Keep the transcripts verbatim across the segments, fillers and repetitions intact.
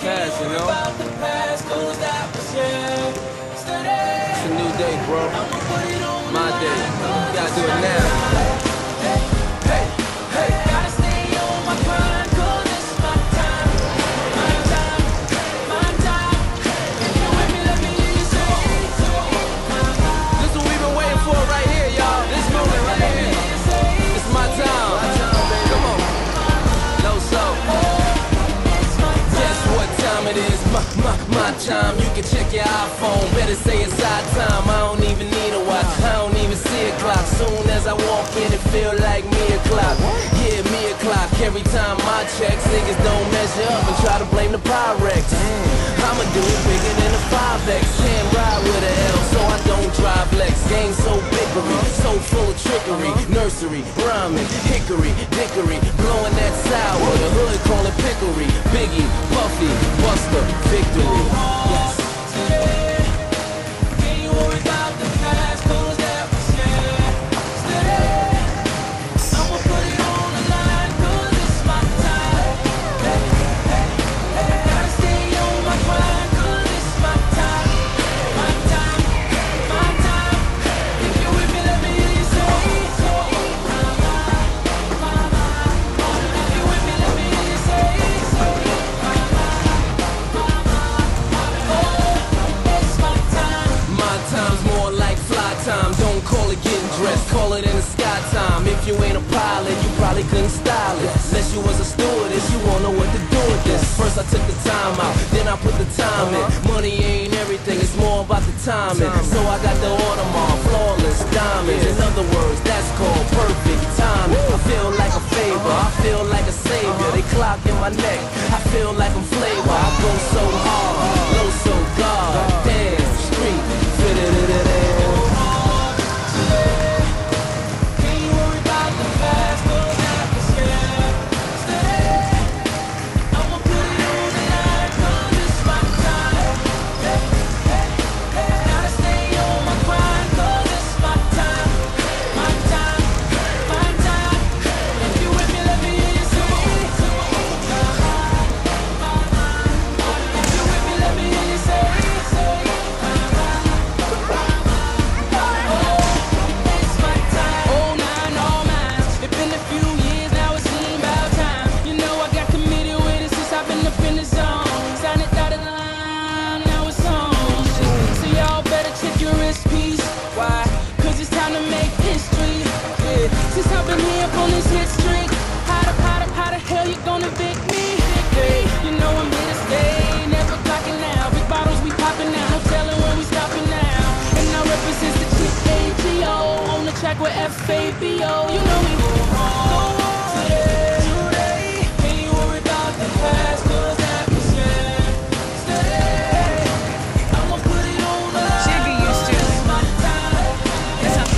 past, you know? It's a new day, bro. My day. You gotta do it now. My, my, my time, you can check your iPhone. Better say it's our time. I don't even need a watch, I don't even see a clock. Soon as I walk in, it feel like me o'clock. Yeah, me o'clock. Every time I check, niggas don't measure up and try to blame the Pyrex. I'ma do it bigger than a five X. Can't ride with a L, so I don't drive Lex. Game so bickery, so full of trickery. Nursery, rhyming, hickory, dickory, blowing that sour. The hood call it pickery. Biggie, Puffy, Buster, victory. Yes. Call it in the sky time. If you ain't a pilot, you probably couldn't style it. Unless you was a stewardess, you won't know what to do with this. First I took the time out, then I put the time in. Money ain't everything, it's more about the timing. So I got the Audemars, flawless diamonds. In other words, that's called perfect timing. I feel like a favor, I feel like a savior. They clock in my neck, I feel like I'm flavor. I go so hard, low so God. Damn, street, fit it in it. Since I've been here up on this hit streak, how the, how the, how the hell you gonna evict me? Hey, you know I'm here to stay, never clocking now. Big bottles we popping now, no telling when we stopping now. And I represent the chick A G O on the track with F A B O. You know we go hard today, today. Can't you worry about the past, cause that was yesterday. I'ma put it on the line. Should be used to it. It's a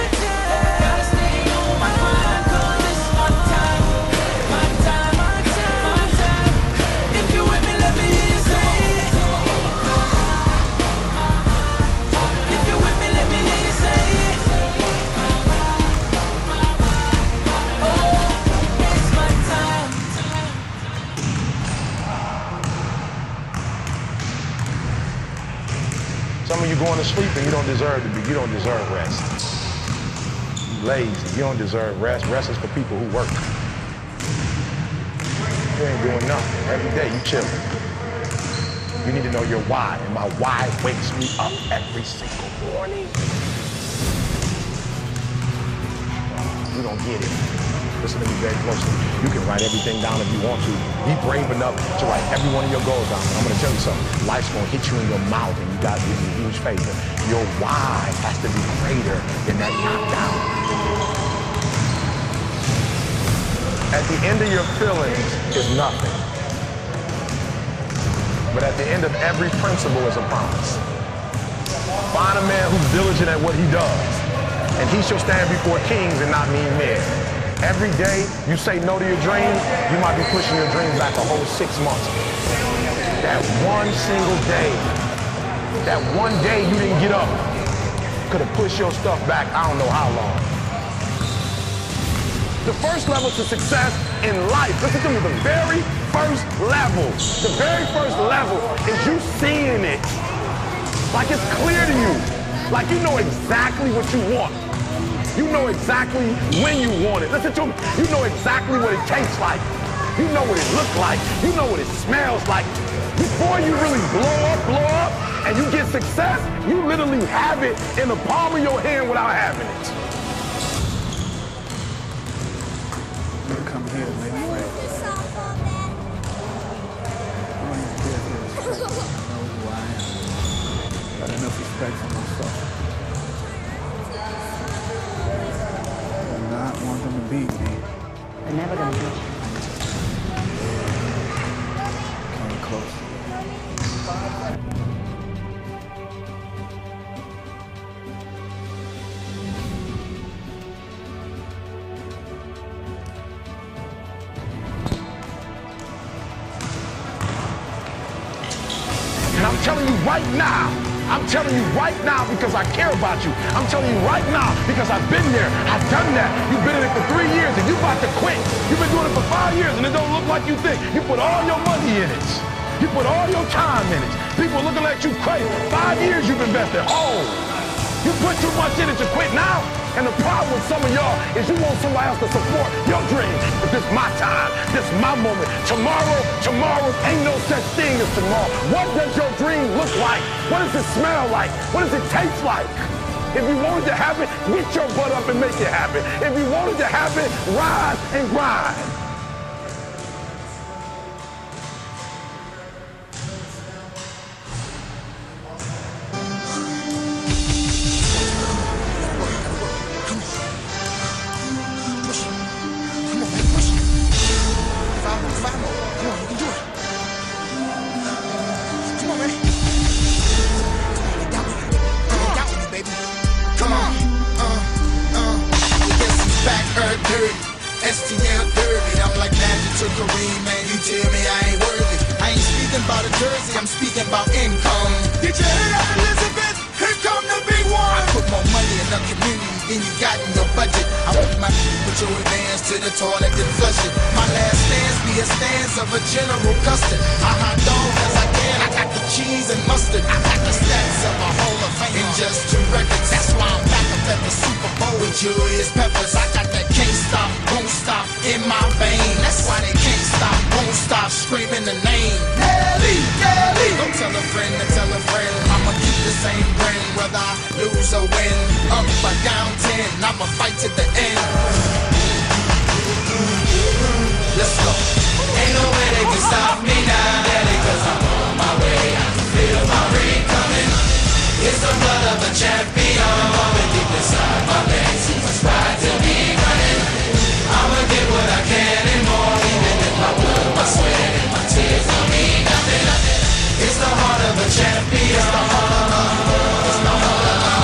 Some of you going to sleep and you don't deserve to be, you don't deserve rest. You lazy, you don't deserve rest. Rest is for people who work. You ain't doing nothing. Every day you chilling. You need to know your why, and my why wakes me up every single morning. You don't get it. Listen to me very closely. You can write everything down if you want to. Be brave enough to write every one of your goals down. I'm gonna tell you something. Life's gonna hit you in your mouth and you gotta do me a huge favor. Your why has to be greater than that knockdown. At the end of your feelings is nothing. But at the end of every principle is a promise. Find a man who's diligent at what he does, and he shall stand before kings and not mean men. Every day you say no to your dreams, you might be pushing your dreams back a whole six months. That one single day, that one day you didn't get up, could have pushed your stuff back I don't know how long. The first level to success in life, listen to me, the very first level, the very first level is you seeing it. Like it's clear to you. Like you know exactly what you want. You know exactly when you want it. Listen to me. You know exactly what it tastes like. You know what it looks like. You know what it smells like. Before you really blow up, blow up, and you get success, you literally have it in the palm of your hand without having it. You come here, lady. Got enough respect for myself. I not want them to beat me. They're never gonna beat you. Came close. And I'm telling you right now, I'm telling you right now because I care about you. I'm telling you right now because I've been there. I've done that. You've been in it for three years and you're about to quit. You've been doing it for five years and it don't look like you think. You put all your money in it. You put all your time in it. People looking at you crazy. Five years you've invested. Oh, you put too much in it to quit now? And the problem with some of y'all is you want somebody else to support your dreams. But this is my time. This is my moment. Tomorrow, tomorrow, ain't no such thing as tomorrow. What does your dream look like? What does it smell like? What does it taste like? If you want it to happen, get your butt up and make it happen. If you want it to happen, rise and grind. S T L dirty, I'm like Magic to Kareem, man, you tell me I ain't worthy. I ain't speaking about a jersey, I'm speaking about income. Get your head up, Elizabeth, here come the big one. I put more money in the community than you got in your budget. I want my put your advance to the toilet and flush it. My last stance be a stance of a General Custard. I hot dog as I can, I got the cheese and mustard. I got the stats of a Hall of Fame in just two records. That's why I'm back up at the Super Bowl with Julius Peppers. I got that can't stop, won't stop in my vein. That's why they can't stop, won't stop screaming the name. Nelly, Nelly. Don't tell a friend to tell a friend. I'ma keep the same grin whether I lose or win. Up or down ten, I'ma fight to the end. Let's go. Ain't no way they can stop me now, Daddy, cause I'm on my way. I can feel my ring coming. It's the blood of a champion, bumping deep inside my veins. Too much pride to be running. I'ma get what I can and more, even if my blood, my sweat, and my tears don't mean nothing. It's the heart of a champion. It's the heart of a, it's the heart of a.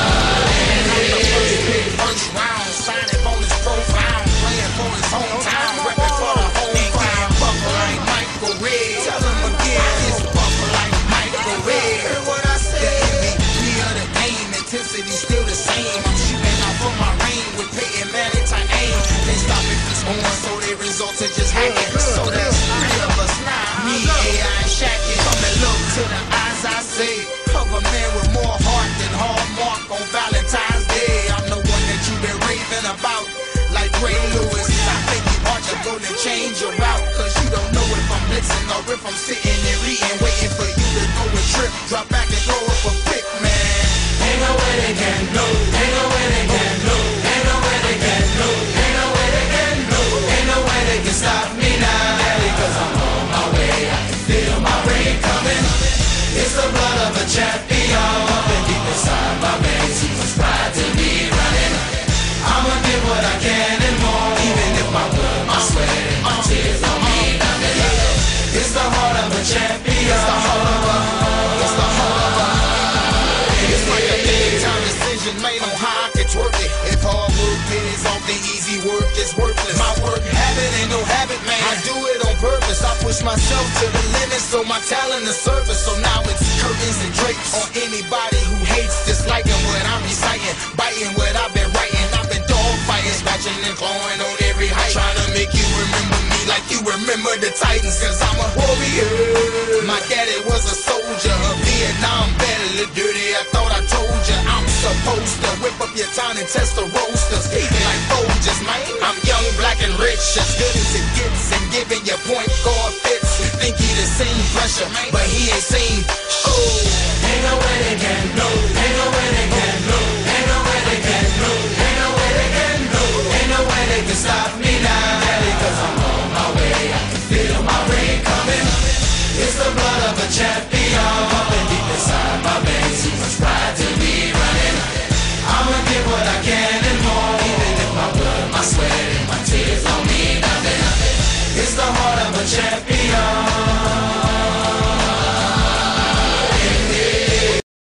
First round, signing bonus profile, playing for his hometown, repping for the whole crowd. Buffalo like Michael Red. Tell him again, it's Buffalo like Michael Red. Hear what I said? The M V P of the game, intensity still the same. I'm shooting out for my rain with Peyton Manning to aim. They stop if it's on, so they result to just hacking. So there's three of us now, me, A I, and Shaqin'. Come and look to the eyes I say, of a man with more heart than Hallmark on Valentine's Day. I'm the one that you've been raving about, like Ray Lewis. I think you ought to go and change your route, cause you don't know if I'm blitzing or if I'm sitting and reading, waiting for you to go and trip, drop back and throw up a pick, man. Ain't no way they can do, ain't no way they can do, ain't no way they can do, ain't no way they can do, ain't no way they can stop me now, Daddy, cause I'm on my way. I can feel my ring coming. It's the blood of a champion, bumping deep inside my veins. Too much pride to be running. I'ma get what I can and more, even if my blood, my sweat, and my tears don't mean nothing. It's the heart of a champion. It's the heart of a, it's the heart of a. It's like a big time decision made on how I can twerk it. If hard work pays off, then easy work is worthless. My work habit ain't no habit, man. I do it on purpose. I push myself to the limit, so my talent is surface. So now it's curtains and drapes on anybody who hates, disliking what I'm reciting, biting what I've been writing. I've been dog fighting, scratching and clawing on every height, trying to make you remember me like like you remember the Titans, cause I'm a warrior. My daddy was a soldier, a Vietnam vet, a little dirty, I thought I told ya. I'm supposed to whip up your town and test the roasters, eating like Folgers, man. I'm young, black, and rich, as good as it gets, and giving your point guard fits. Think he the same pressure, but he ain't seen